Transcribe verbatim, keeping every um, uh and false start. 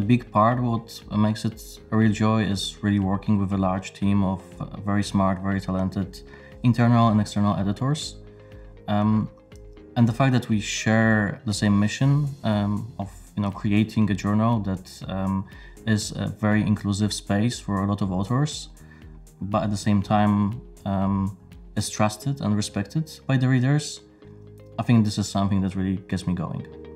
big part, what makes it a real joy, is really working with a large team of uh, very smart, very talented internal and external editors. Um, and the fact that we share the same mission um, of you know creating a journal that um, is a very inclusive space for a lot of authors, but at the same time um, is trusted and respected by the readers. I think this is something that really gets me going.